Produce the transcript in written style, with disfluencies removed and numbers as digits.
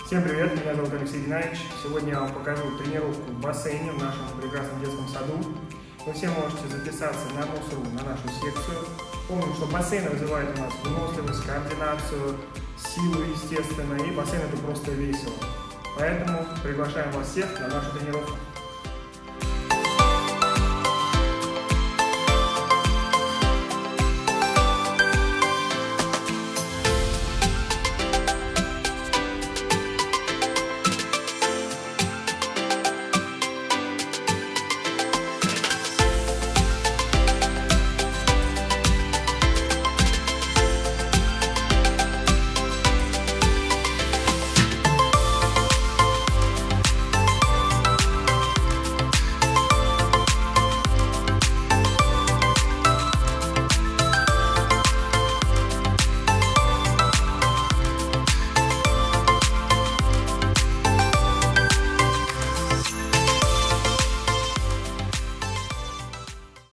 Всем привет, меня зовут Алексей Геннадьевич. Сегодня я вам покажу тренировку в бассейне в нашем прекрасном детском саду. Вы все можете записаться на НОСРУ, на нашу секцию. Помним, что бассейн развивает у нас выносливость, координацию, силу, естественно, и бассейн это просто весело. Поэтому приглашаем вас всех на нашу тренировку.